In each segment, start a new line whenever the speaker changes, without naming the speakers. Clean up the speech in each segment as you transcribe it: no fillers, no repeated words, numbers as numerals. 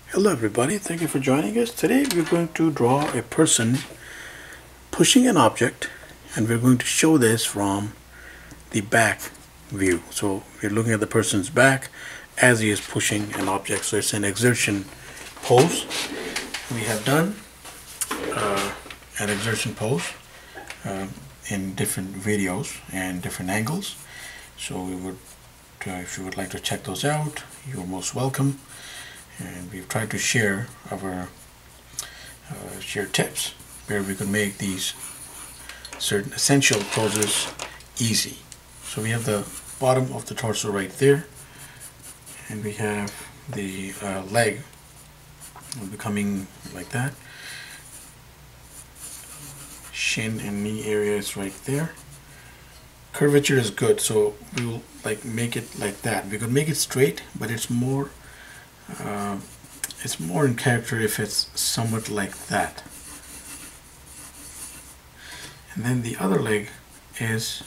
Hello everybody, thank you for joining us. Today we're going to draw a person pushing an object, and we're going to show this from the back view. So we're looking at the person's back as he is pushing an object. So it's an exertion pose. We have done an exertion pose in different videos and different angles. So we would, if you would like to check those out, you're most welcome. And we've tried to share our share tips where we could make these certain essential poses easy. So we have the bottom of the torso right there, and we have the leg becoming like that. Shin and knee area is right there. Curvature is good, so we will make it like that. We could make it straight, but it's more in character if it's somewhat like that. And then the other leg is,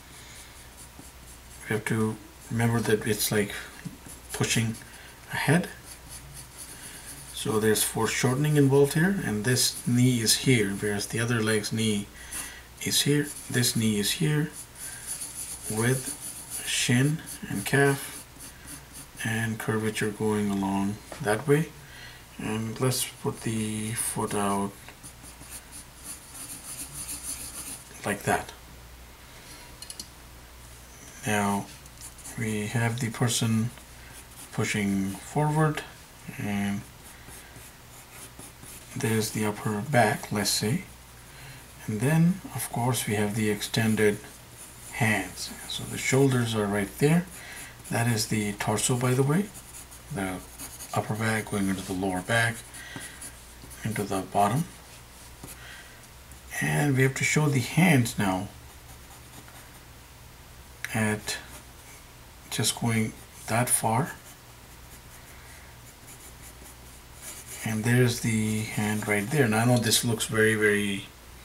we have to remember that it's like pushing ahead. So there's foreshortening involved here, and this knee is here, whereas the other leg's knee is here. This knee is here with shin and calf and curvature going along that way. And let's put the foot out like that. Now we have the person pushing forward, and there's the upper back, let's say, and then of course we have the extended hands. So the shoulders are right there. That is the torso, by the way. The upper back going into the lower back, into the bottom. And we have to show the hands now at just going that far. And there's the hand right there. Now I know this looks very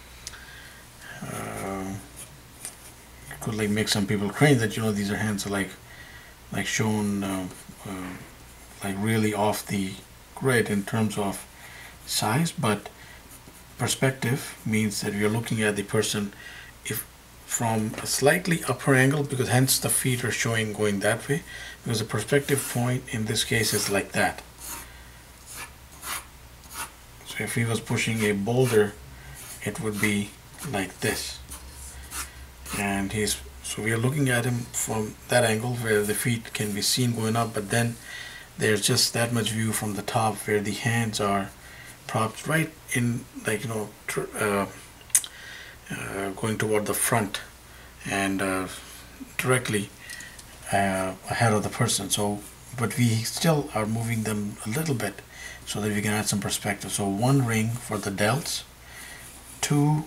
could make some people cringe that these are hands are like shown really off the grid in terms of size, but perspective means that you're looking at the person if from a slightly upper angle, because hence the feet are showing going that way, because the perspective point in this case is like that. So if he was pushing a boulder, it would be like this. And so we are looking at him from that angle where the feet can be seen going up, but then there's just that much view from the top where the hands are propped right in, going toward the front and directly ahead of the person. So, but we still are moving them a little bit so that we can add some perspective. So 1 ring for the delts, 2,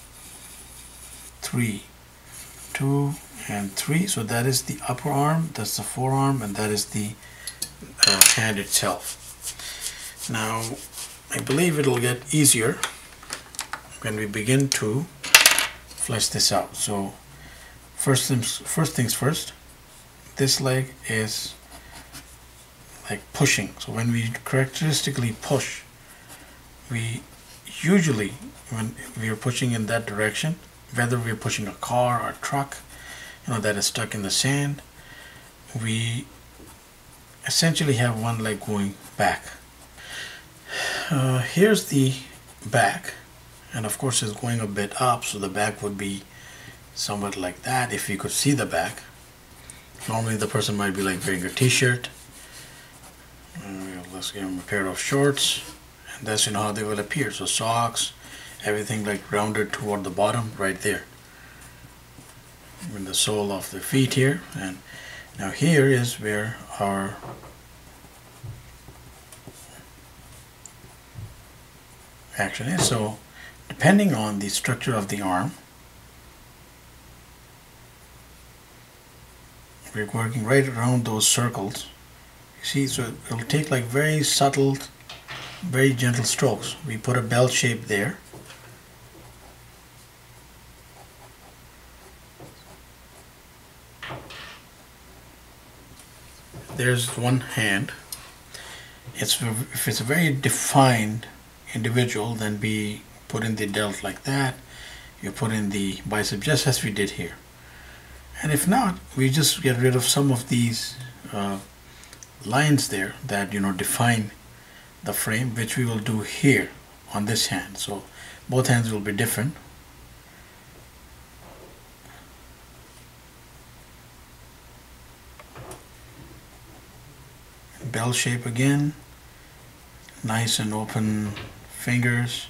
3, 2 and 3. So that is the upper arm, that's the forearm, and that is the hand itself. Now I believe it'll get easier when we begin to flesh this out. So first things first, this leg is like pushing. So when we characteristically push, we usually, when we are pushing in that direction, whether we're pushing a car or a truck that is stuck in the sand, we essentially have one leg going back. Here's the back, and of course it's going a bit up, so the back would be somewhat like that if you could see the back. Normally the person might be wearing a t-shirt. Let's give them a pair of shorts, and that's how they will appear. So socks, everything rounded toward the bottom right there, in the sole of the feet here. And now here is where our action is. So depending on the structure of the arm, we're working right around those circles. You see, so it'll take very subtle, very gentle strokes. We put a bell shape there. There's one hand, if it's a very defined individual, then we put in the delt like that. You put in the bicep just as we did here. And if not, we just get rid of some of these lines there that define the frame, which we will do here on this hand. So both hands will be different. Bell shape again, nice and open fingers.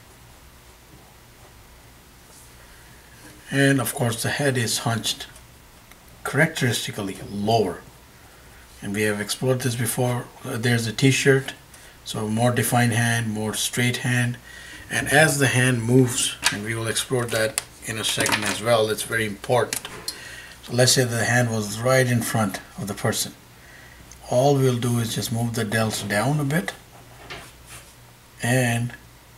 And of course the head is hunched characteristically lower, and we have explored this before. There's a t-shirt, so more defined hand, more straight hand, and as the hand moves, and we will explore that in a second as well, it's very important. So let's say the hand was right in front of the person. All we'll do is just move the delts down a bit and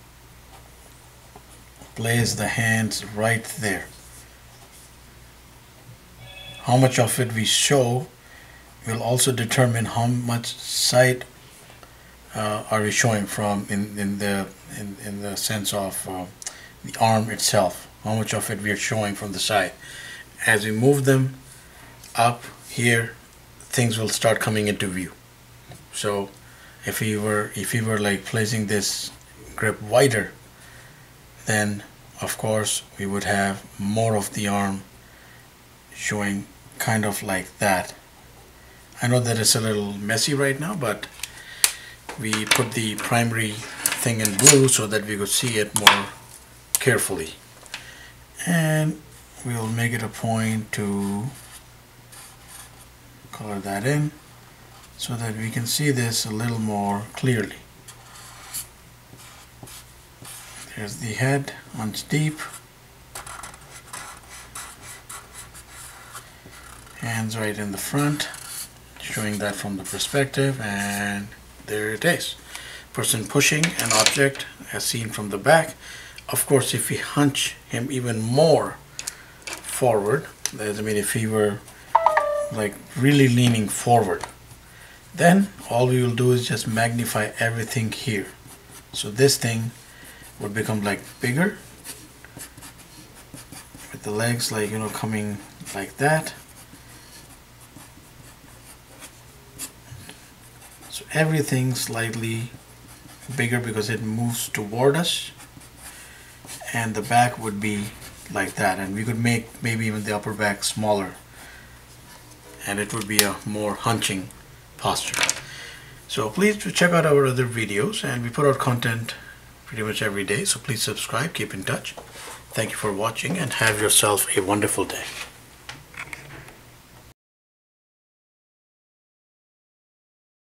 place the hands right there. How much of it we show will also determine how much side are we showing from in the sense of the arm itself. How much of it we are showing from the side. As we move them up here, things will start coming into view. So if we were like placing this grip wider, then of course we would have more of the arm showing kind of like that. I know that it's a little messy right now, but we put the primary thing in blue so that we could see it more carefully. And we'll make it a point to color that in so that we can see this a little more clearly. There's the head, hunch deep, hands right in the front, showing that from the perspective, and there it is. Person pushing an object as seen from the back. Of course, if we hunch him even more forward, that is, I mean, if he were like really leaning forward, then all we will do is just magnify everything here. So this thing would become like bigger with the legs like coming like that. So everything slightly bigger because it moves toward us, and the back would be like that, and we could make maybe even the upper back smaller, and it would be a more hunching posture. So please check out our other videos, and we put out content pretty much every day, so please subscribe, keep in touch. Thank you for watching, and have yourself a wonderful day.